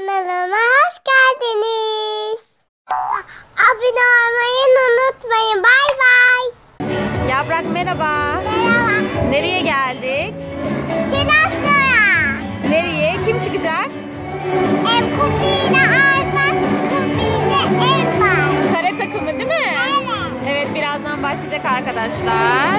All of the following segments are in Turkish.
Kanalıma hoş geldiniz. Abone olmayı unutmayın. Bay bay. Yaprak merhaba. Merhaba. Nereye geldik? Çocuklara. Nereye? Kim çıkacak? Kuti Aypa Rupi Enda. Kare takımı değil mi? Evet. Evet, birazdan başlayacak arkadaşlar.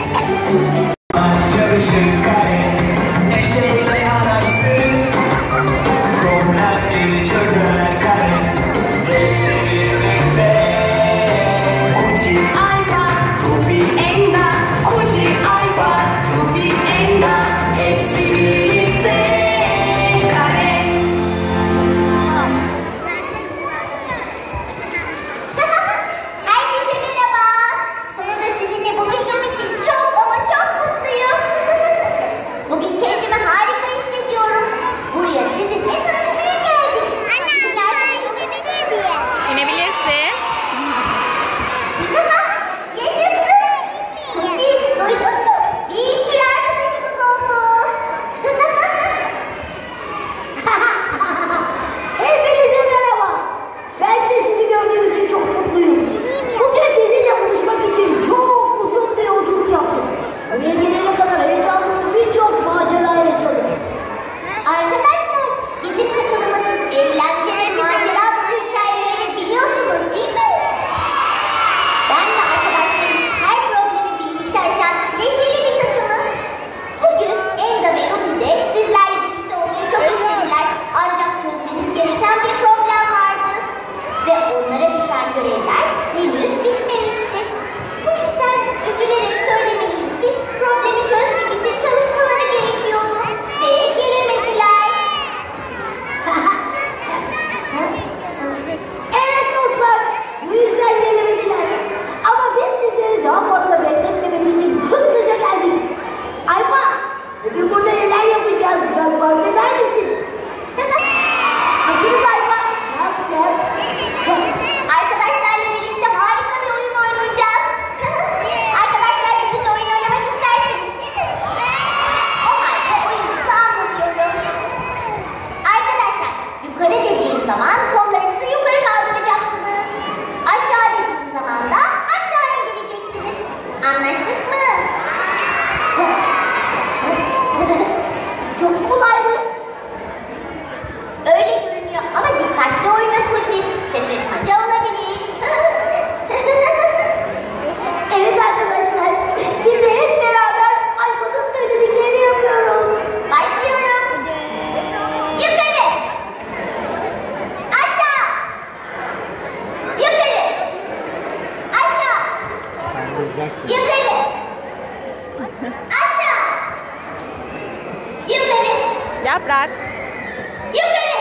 Çalışır Kare, neşeyle araştır, problemleri çözer Kare, hepsi birlikte. Kuti Aypa Rupi Enda, Kuti Aypa Rupi Enda, hepsi birlikte. Kare. Herkese merhaba. Sonunda sizinle buluştuğum için çok ama çok mutluyum. Bugün kendimi harika hissediyorum. Buraya sizinle tanışmaya geldik. Sizin arkadaşınız mıyım? İnebilirsin. Yaşasın. Kuti, duydun mu? Bir sürü arkadaşımız oldu. Hepinize merhaba. Ben de sizi gördüğüm için çok mutluyum. Bugün sizinle buluşmak için çok uzun bir yolculuk yaptım. Buraya gelene kadar heyecanlı birçok macera yaşadım. Arkadaşlar, bizim takımımızın eğlence ve macera dolu hikayelerini biliyorsunuz değil mi? Ben ve arkadaşlarım her problemi birlikte aşan neşeli bir takımız. Bugün Enda ve Rupi de sizlerle birlikte olmayı çok istediler. Ancak çözmemiz gereken bir problem vardı. Ve onlara düşen görevler henüz bitmemişti. Bu yüzden üzülerek söylemeliyim ki problemi çözmek için çalışmaları gerekiyordu. Ve gelemediler. Evet dostlar, bu yüzden gelemediler. Ama biz sizleri daha fazla bekletmemek için hızlıca geldik. Aypa, bugün burada neler yapacağız? Biraz bahseder misin? Hazırız Aypa, ne yapacağız? Arkadaşlarla birlikte harika bir oyun oynayacağız. Arkadaşlar bizimle oyun oynamak isterseniz değil mi? O halde oyunumuzu anlatıyorum. Arkadaşlar yukarı dediğim zaman kollarınızı yukarı kaldıracaksınız. Aşağı dediğim zaman da aşağı indireceksiniz. Anlaştık mı? Çok kolaymış. Öyle görünüyor ama dikkatli oyna Kuti. Şaşırtmaca olabilir. Evet arkadaşlar, şimdi hep beraber Aypa'nın söylediklerini yapıyoruz. Başlıyorum. Yukarı. Aşağı. Yukarı. Aşağı. Yukarı. Aşağı. Yukarı. Yaprak. Yukarı.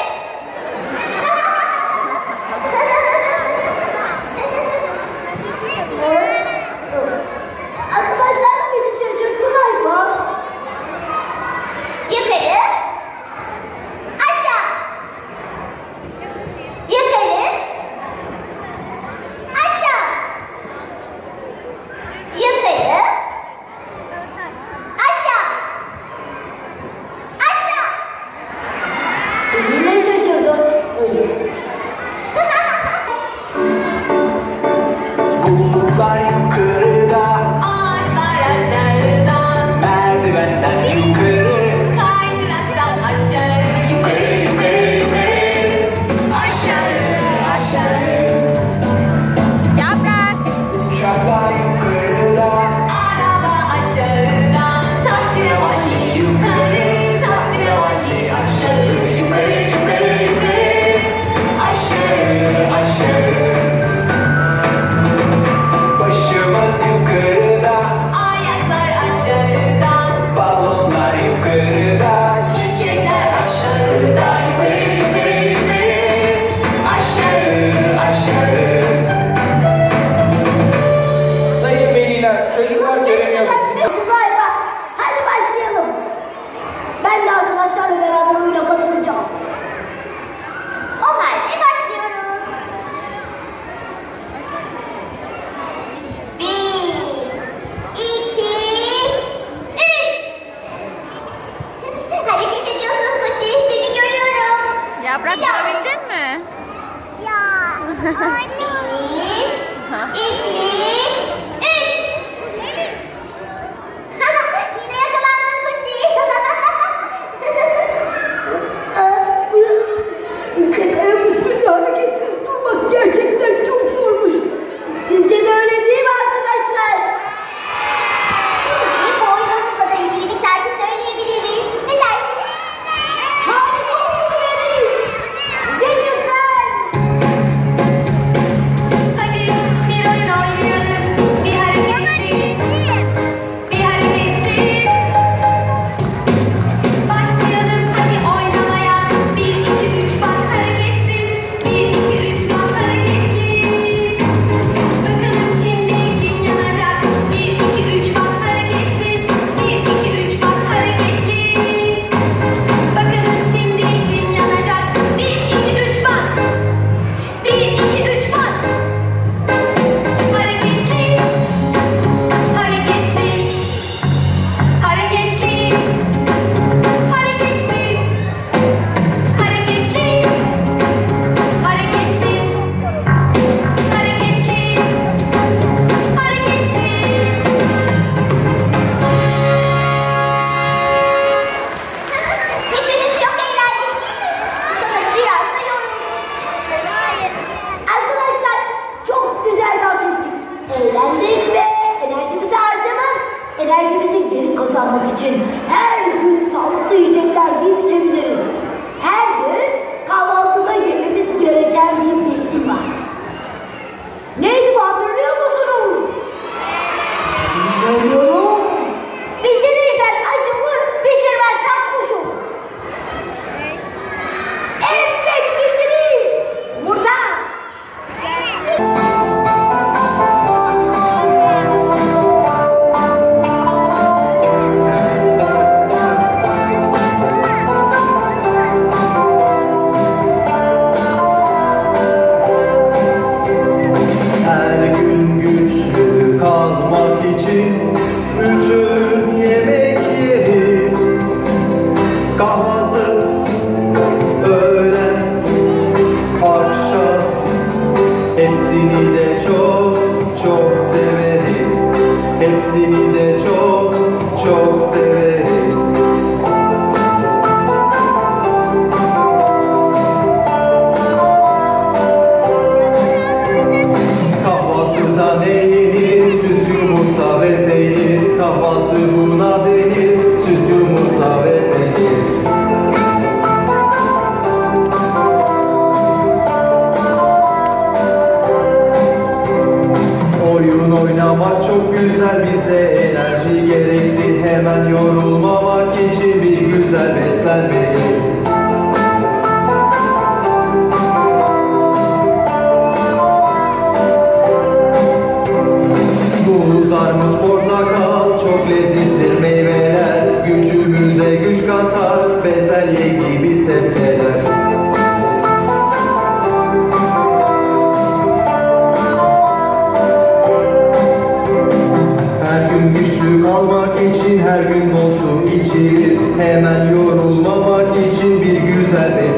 Arkadaşlar beni şaşırttın Aypa. Yukarı. Aşağı. Yukarı. Aşağı. Yukarı. Aşağı. Aşağı. Emin Yaprak görebildin mi? Ya. Anne. 1, 2, 3. Yine yakalandın Kuti. Kare üstünde hareketsiz durmak gerçekten çok zormuş. Sizce de öyle değil mi arkadaşlar? Şimdi bu oyunumuzla da ilgili bir şarkı söyleyebiliriz. Ne dersiniz? Harika olabiliriz. Bize lütfen. Hadi bir oyun oynayalım. Bir hareketli, bir hareketsiz. Başlayalım hadi oynamaya. 1, 2, 3 bak hareketsiz. 1, 2, 3 bak hareketli. Bakalım şimdi kim yanacak? 1, 2, 3 bak hareketsiz. 1, 2, 3 bak hareketli. Bakalım şimdi kim yanacak? 1, 2, 3 bak. 1, 2, 3 bak. Hareketli, hareketsiz, hareketli, hareketsiz, hareketli, hareketsiz, hareketli, hareketsiz. Hepimiz çok eğlendik değil mi? Sanırım biraz da yorulduk. Hayır. Arkadaşlar çok güzel dans ettik. Eğlendik ve enerjimizi harcadık. Enerjimizi geri kazanmak için her gün sağlıklı yiyecekler yiyip içebiliriz. Her gün kahvaltıda yememiz gereken bir besin var. Neydi bu, hatırlıyor musunuz? Söylüyorum. Pişirirsen aş olur, pişirmezsen kuş olur. Evet, bildiniz. Yumurta. Her gün güçlü kalmak için 3 öğün yemek yedim. Kahvaltı, öğlen, akşam, hepsini de çok çok severim. Hepsini de çok çok severim. Kahvaltıda ne yenir? Süt, yumurta ve peynir. Kahvaltı buna denir. Süt, yumurta ve peynir. Oyun oynamak çok güzel, bize enerji gerekli. Hemen yorulmamak için bir güzel beslenmeli. Muz, armut, portakal çok lezzetli meyveler. Gücümüze güç katar bezelye gibi sebzeler. Her gün güçlü kalmak için her gün bol su içilir. Hemen yorulmamak için bir güzel beslenmeli.